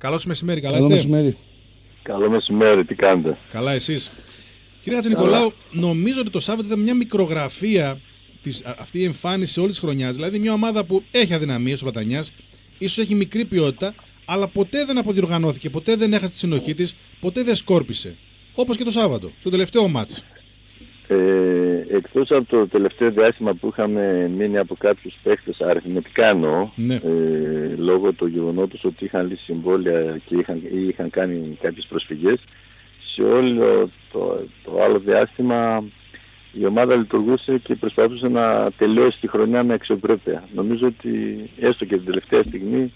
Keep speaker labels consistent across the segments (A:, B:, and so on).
A: Καλώς μεσημέρι, καλά
B: Καλό
A: είστε?
B: μεσημέρι.
C: Καλό μεσημέρι, τι κάνετε?
A: Καλά εσείς? Κύριε Χατζηνικολάου, νομίζω ότι το Σάββατο ήταν μια μικρογραφία αυτή η εμφάνιση όλης της χρονιάς. Δηλαδή μια ομάδα που έχει αδυναμίες ο Πλατανιάς, ίσως έχει μικρή ποιότητα, αλλά ποτέ δεν αποδιοργανώθηκε, ποτέ δεν έχασε τη συνοχή της, ποτέ δεν σκόρπισε. Όπως και το Σάββατο, στο τελευταίο μάτς.
C: Εκτός από το τελευταίο διάστημα που είχαμε μείνει από κάποιους παίχτες, αριθμητικά εννοώ,
A: Ναι.
C: λόγω του γεγονότος ότι είχαν λύσει συμβόλαια και είχαν κάνει κάποιες προσφυγές, σε όλο το άλλο διάστημα η ομάδα λειτουργούσε και προσπαθούσε να τελειώσει τη χρονιά με αξιοπρέπεια. Νομίζω ότι έστω και την τελευταία στιγμή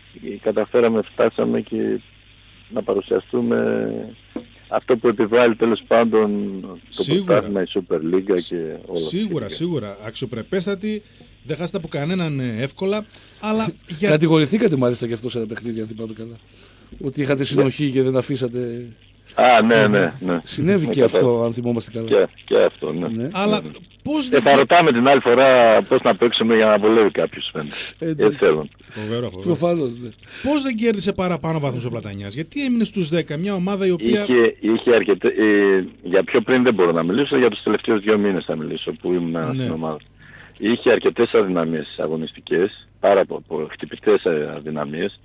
C: φτάσαμε και να παρουσιαστούμε αυτό που επιβάλλει τέλος πάντων το πρωτάθλημα, η Super League και όλα.
A: Σίγουρα. Αξιοπρεπέστατη, δεν χάσετε από κανέναν εύκολα, αλλά
B: Κατηγορηθήκατε μάλιστα και αυτό σε ένα παιχνίδι, αν θυμάμαι καλά. Ότι είχατε συνοχή και δεν αφήσατε.
C: Ναι.
B: Συνέβη και αυτό, αν θυμόμαστε καλά.
C: Και αυτό, ναι.
A: Αλλά πώς
C: δεν... θα ρωτάμε την άλλη φορά πώς να παίξουμε για να βολεύει κάποιος. Έτσι θέλουν.
A: Φοβερό.
B: Προφανώς, ναι.
A: Πώς δεν κέρδισε παραπάνω βαθμούς ο Πλατανιάς? Γιατί έμεινε στους 10, μια ομάδα η οποία...
C: Είχε αρκετά... για πιο πριν δεν μπορώ να μιλήσω, για τους τελευταίους 2 μήνες θα μιλήσω που ήμουν στην ομάδα. Είχε αρκετές αδυναμίες αγωνιστικές, πάρα χτυπητές αδυναμίες,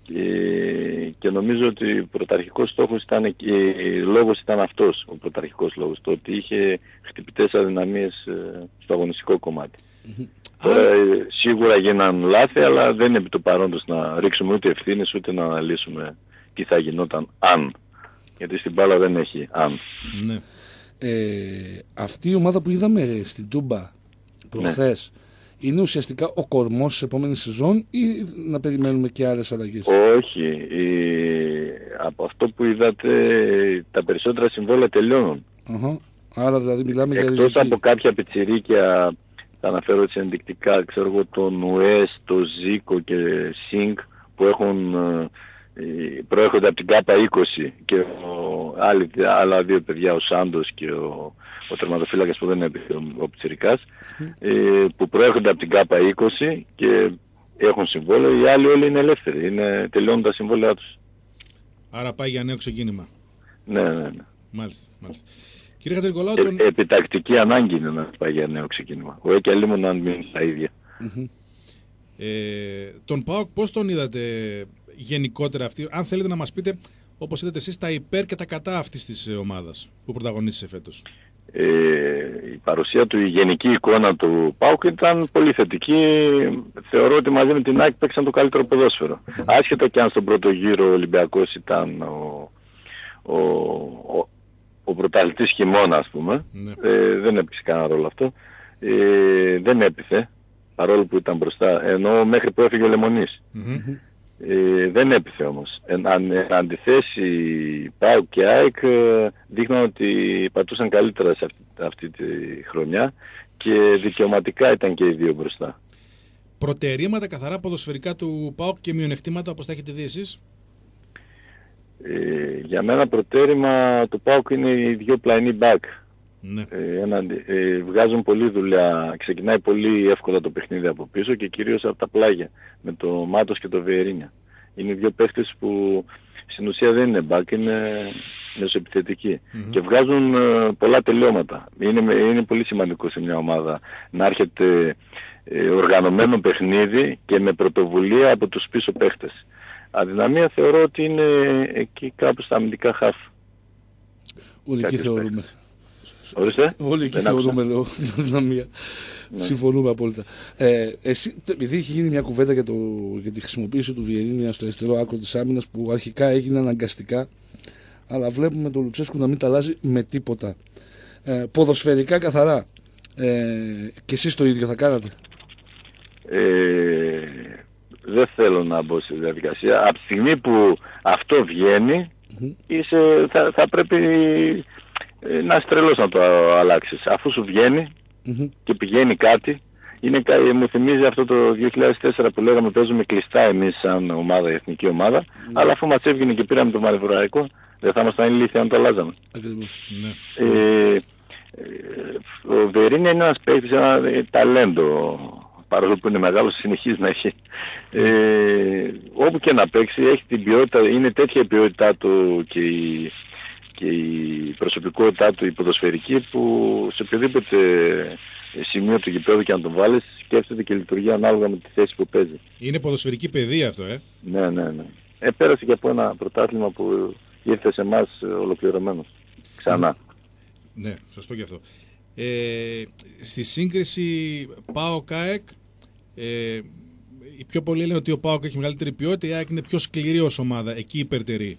C: και νομίζω ότι ο πρωταρχικός στόχος ήταν, λόγος ήταν αυτός, ο πρωταρχικός λόγος, το ότι είχε χτυπητές αδυναμίες στο αγωνιστικό κομμάτι. Τώρα σίγουρα γίναν λάθη, αλλά δεν είναι επί του παρόντος να ρίξουμε ούτε ευθύνες ούτε να αναλύσουμε τι θα γινόταν αν. Γιατί στην μπάλα δεν έχει αν.
A: Ναι.
B: Αυτή η ομάδα που είδαμε στην Τούμπα προχθές, είναι ουσιαστικά ο κορμός της επόμενης σεζόν ή να περιμένουμε και άλλες αλλαγές?
C: Όχι. Από αυτό που είδατε, τα περισσότερα συμβόλαια τελειώνουν.
B: Άρα δηλαδή μιλάμε για
C: εκτός από κάποια πιτσιρίκια, θα αναφέρω έτσι ενδεικτικά, ξέρω εγώ, τον Ουές, τον Ζίκο και Σινγκ που προέρχονται από την ΚΑΠΑ 20 και άλλα 2 παιδιά, ο Σάντος και ο τερματοφύλακας που δεν είναι ο πιτσιρικάς, που προέρχονται από την ΚΑΠΑ 20 και έχουν συμβόλαιο. Οι άλλοι όλοι είναι ελεύθεροι, τελειώνουν τα συμβόλαιά τους.
A: Άρα πάει για νέο ξεκίνημα.
C: Ναι.
A: Μάλιστα. Κύριε Χατζηνικολάου,
C: επιτακτική ανάγκη είναι να πάει για νέο ξεκίνημα. Ο Έκια Λίμων να μείνει στα ίδια.
A: Τον ΠΑΟΚ πώς τον είδατε γενικότερα αυτή? Αν θέλετε να μας πείτε, όπως είδατε εσείς, τα υπέρ και τα κατά αυτής της ομάδας που πρωταγωνίστησε φέτος.
C: Η παρουσία του, η γενική εικόνα του ΠΑΟΚ ήταν πολύ θετική. Θεωρώ ότι μαζί με την ΑΕΚ παίξαν το καλύτερο ποδόσφαιρο. Άσχετα και αν στον πρώτο γύρο ο Ολυμπιακός ήταν ο πρωταθλητής χειμώνα, ας πούμε. Δεν έπαιξε κανένα ρόλο αυτό. Δεν έπιθε, παρόλο που ήταν μπροστά, ενώ μέχρι που έφυγε ο Λεμονής. Δεν έπιθε όμως. Αντιθέσει ΠΑΟΚ και ΑΕΚ δείχναν ότι πατούσαν καλύτερα σε αυτή τη χρονιά και δικαιωματικά ήταν και οι δύο μπροστά.
A: Προτερήματα καθαρά ποδοσφαιρικά του ΠΑΟΚ και μειονεκτήματα, όπως τα έχετε δει εσείς?
C: Για μένα προτέρημα του ΠΑΟΚ είναι οι 2 πλαϊνοί μπακ.
A: Ναι.
C: Βγάζουν πολλή δουλειά, ξεκινάει πολύ εύκολα το παιχνίδι από πίσω και κυρίως από τα πλάγια, με το Μάτος και το Βιερίνια. Είναι 2 παίχτες που στην ουσία δεν είναι μπακ, είναι μεσοεπιθετικοί και βγάζουν πολλά τελειώματα. Είναι πολύ σημαντικό σε μια ομάδα να έρχεται οργανωμένο παιχνίδι και με πρωτοβουλία από τους πίσω παίχτες. Αδυναμία θεωρώ ότι είναι εκεί κάπου στα αμυντικά χαφ.
B: Όλοι εκεί θεωρούμε.
C: Ορίστε.
B: Όλοι εκεί θεωρούμε, λέω, την αδυναμία. Συμφωνούμε απόλυτα. Εσύ, επειδή είχε γίνει μια κουβέντα για τη χρησιμοποίηση του Βιερίνια στο αριστερό άκρο της άμυνας που αρχικά έγινε αναγκαστικά, αλλά βλέπουμε τον Λουτσέσκου να μην τα αλλάζει με τίποτα. Ποδοσφαιρικά καθαρά. Και εσείς το ίδιο θα κάνατε?
C: Δεν θέλω να μπω στη διαδικασία. Από τη στιγμή που αυτό βγαίνει, θα πρέπει να είσαι τρελός να το αλλάξεις. Αφού σου βγαίνει και πηγαίνει κάτι, μου θυμίζει αυτό το 2004 που λέγαμε παίζουμε κλειστά εμείς σαν ομάδα, η εθνική ομάδα, αλλά αφού μας έβγαινε και πήραμε το Μαριβουραϊκό, δεν θα ήμασταν ηλίθιοι αν το αλλάζαμε.
B: Ακριβώς.
C: Ο Βερίνια είναι ένας παίκτης, ένα ταλέντο παρόλο που είναι μεγάλος, συνεχίζει να έχει. Όπου και να παίξει έχει την ποιότητα, είναι τέτοια η ποιότητά του και η προσωπικότητά του η ποδοσφαιρική, που σε οποιοδήποτε σημείο του γηπέδου και αν τον βάλεις, σκέφτεται και λειτουργεί ανάλογα με τη θέση που παίζει.
A: Είναι ποδοσφαιρική παιδεία αυτό,
C: Ναι. Πέρασε και από ένα πρωτάθλημα που ήρθε σε εμάς ολοκληρωμένος. Ξανά.
A: Ναι, σωστό και αυτό. Στη σύγκριση ΠΑΟΚ-ΑΕΚ, οι πιο πολλοί λένε ότι ο ΠΑΟΚ έχει μεγαλύτερη ποιότητα, η ΑΕΚ είναι πιο σκληρή ως ομάδα, εκεί υπερτερεί.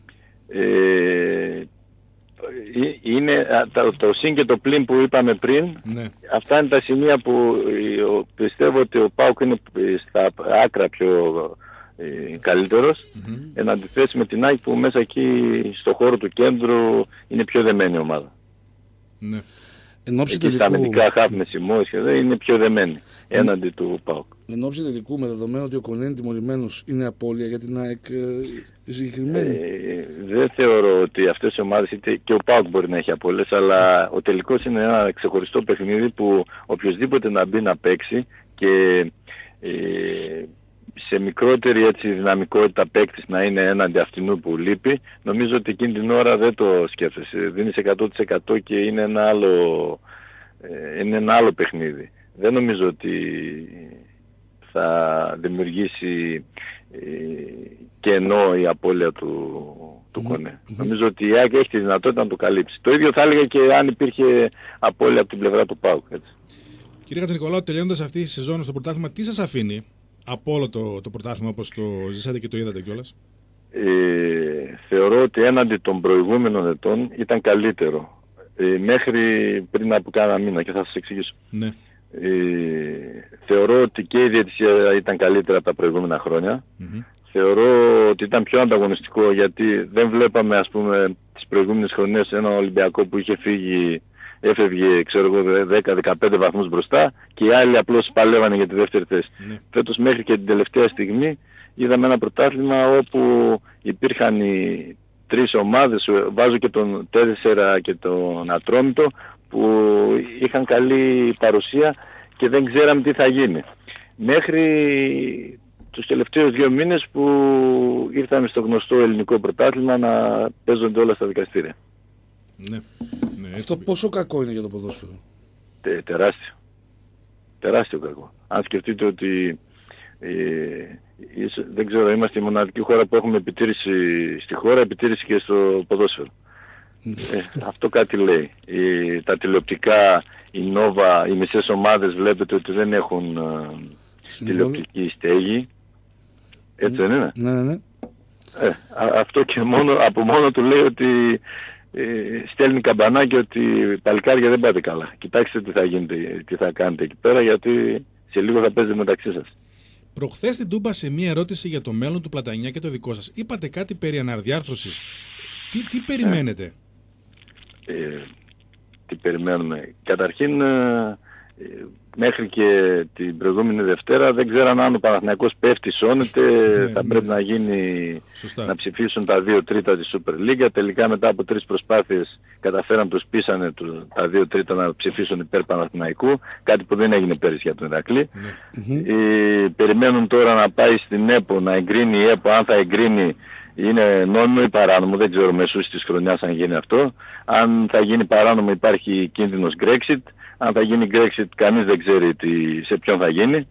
C: Είναι το συν και το πλην που είπαμε πριν.
A: Ναι.
C: Αυτά είναι τα σημεία που πιστεύω ότι ο ΠΑΟΚ είναι στα άκρα πιο καλύτερος, εν αντιθέσει με την ΑΕΚ που μέσα εκεί στο χώρο του κέντρου είναι πιο δεμένη ομάδα.
A: Ναι.
C: Εκεί στα αμυντικά χαφ με Σιμώης και είναι πιο δεμένη έναντι του ΠΑΟΚ.
B: Εν ώψη τελικού, με δεδομένο ότι ο Κονένη τιμωρημένος, είναι απώλεια για την ΑΕΚ συγκεκριμένη?
C: Δεν θεωρώ ότι αυτές οι ομάδες, είτε και ο ΠΑΟΚ μπορεί να έχει απώλειες, αλλά ο τελικός είναι ένα ξεχωριστό παιχνίδι που οποιοσδήποτε να μπει να παίξει και σε μικρότερη έτσι δυναμικότητα παίκτης να είναι έναντι αυτινού που λείπει, νομίζω ότι εκείνη την ώρα δεν το σκέφτεσαι. Δίνεις 100% και είναι ένα άλλο παιχνίδι. Δεν νομίζω ότι θα δημιουργήσει κενό η απώλεια του Κονέ. Νομίζω ότι η ΑΕΚ έχει τη δυνατότητα να το καλύψει. Το ίδιο θα έλεγα και αν υπήρχε απώλεια από την πλευρά του ΠΑΟΚ.
A: Κύριε Χατζηνικολάου, τελειώνοντας αυτή η σεζόν στο πρωτάθλημα, τι σας αφήνει από όλο το πρωτάθλημα όπως το ζήσατε και το είδατε κιόλας?
C: Θεωρώ ότι έναντι των προηγούμενων ετών ήταν καλύτερο. Μέχρι πριν από κάνα μήνα, και θα σας εξηγήσω.
A: Ναι.
C: Θεωρώ ότι και η διαιτησία ήταν καλύτερα από τα προηγούμενα χρόνια. Θεωρώ ότι ήταν πιο ανταγωνιστικό, γιατί δεν βλέπαμε, ας πούμε, τις προηγούμενες χρονιές ένα Ολυμπιακό που είχε φύγει, έφευγε, ξέρω εγώ, 10-15 βαθμούς μπροστά και οι άλλοι απλώς παλεύανε για τη δεύτερη θέση.
A: Ναι.
C: Φέτος μέχρι και την τελευταία στιγμή είδαμε ένα πρωτάθλημα όπου υπήρχαν οι τρεις ομάδες, βάζω και τον 4 και τον Ατρόμητο, που είχαν καλή παρουσία και δεν ξέραμε τι θα γίνει. Μέχρι τους τελευταίους 2 μήνες που ήρθαμε στο γνωστό ελληνικό πρωτάθλημα να παίζονται όλα στα δικαστήρια.
A: Ναι.
B: Αυτό πόσο κακό είναι για το ποδόσφαιρο?
C: Τεράστιο. Τεράστιο κακό. Αν σκεφτείτε ότι δεν ξέρω, είμαστε η μοναδική χώρα που έχουμε επιτήρηση στη χώρα, επιτήρηση και στο ποδόσφαιρο. Αυτό κάτι λέει. Τα τηλεοπτικά, η Νόβα, οι μισές ομάδες βλέπετε ότι δεν έχουν τηλεοπτική στέγη. Έτσι δεν είναι?
B: Ναι.
C: Αυτό και από μόνο του λέει ότι στέλνει καμπανάκι ότι παλικάρια δεν πάτε καλά. Κοιτάξτε τι θα γίνεται, τι θα κάνετε εκεί πέρα, γιατί σε λίγο θα παίζετε μεταξύ σας.
A: Προχθές στην Τούμπα, σε μία ερώτηση για το μέλλον του Πλατανιά και το δικό σας, είπατε κάτι περί αναδιάρθρωσης. Τι περιμένετε?
C: Τι περιμένουμε? Καταρχήν, μέχρι και την προηγούμενη Δευτέρα δεν ξέραν αν ο Παναθηναϊκός πέφτει, σώνεται, θα πρέπει να γίνει, να ψηφίσουν τα 2 τρίτα της Super League. Τελικά μετά από 3 προσπάθειες καταφέραν, τους πείσανε τα 2 τρίτα να ψηφίσουν υπέρ Παναθηναϊκού, κάτι που δεν έγινε πέρυσι για τον Ηρακλή. Περιμένουν τώρα να πάει στην ΕΠΟ, να εγκρίνει η ΕΠΟ, αν θα εγκρίνει. Είναι νόμιμο ή παράνομο, δεν ξέρω μεσούς της χρονιάς αν γίνει αυτό. Αν θα γίνει παράνομο υπάρχει κίνδυνος Brexit. Αν θα γίνει Brexit κανείς δεν ξέρει σε ποιον θα γίνει.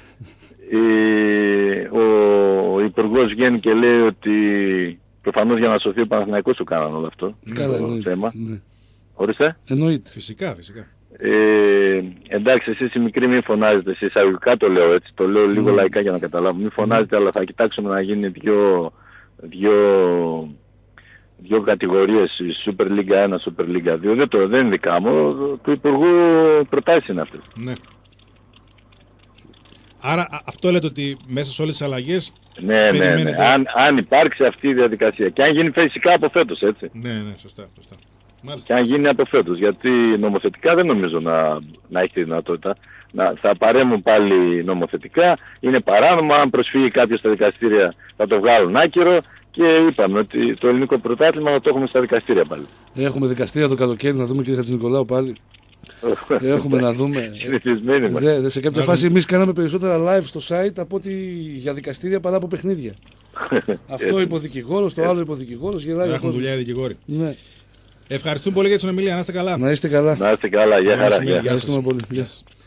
C: Ο Υπουργός βγαίνει και λέει ότι προφανώς για να σωθεί ο Παναθηναϊκός το κάνανε όλο αυτό. Το θέμα. Ναι. Ορίστε.
B: Εννοείται.
A: Φυσικά.
C: Εντάξει, εσείς οι μικροί μην φωνάζετε, εσείς εισαγωγικά το λέω έτσι, το λέω λίγο λαϊκά για να καταλάβω. Μην φωνάζετε, αλλά θα κοιτάξουμε να γίνει δύο κατηγορίες, Super League 1, Super League 2. Δεν είναι δικά μου, του Υπουργού προτάσεις είναι αυτές.
A: Ναι. Άρα αυτό λέτε ότι μέσα σε όλες τις αλλαγές
C: περιμένετε... Αν υπάρξει αυτή η διαδικασία και αν γίνει φυσικά από φέτος, έτσι.
A: Ναι, σωστά.
C: Μάλιστα. Και αν γίνει από φέτος, γιατί νομοθετικά δεν νομίζω να έχει τη δυνατότητα. Θα παρέμβουν πάλι νομοθετικά, είναι παράνομο, αν προσφύγει κάποιος στα δικαστήρια θα το βγάλουν άκυρο. Και είπαμε ότι το ελληνικό πρωτάθλημα θα το έχουμε στα δικαστήρια πάλι.
B: Έχουμε δικαστήρια το καλοκαίρι, να δούμε, κύριε Χατζηνικολάου, πάλι. Έχουμε να δούμε.
C: Συνηθισμένοι μας.
B: Σε κάποια φάση εμείς κάναμε περισσότερα live στο site από ότι για δικαστήρια παρά από παιχνίδια. Αυτό υποδικηγόρος, το άλλο υποδικηγόρος, γελάει.
A: Έχουν δουλειά οι δικηγόροι.
B: Ναι.
A: Ευχαριστούμε πολύ για την συνομιλία. Να είστε καλά.
B: Να είστε καλά.
C: Να είστε καλά. Γεια χαρά.
B: Ευχαριστούμε πολύ.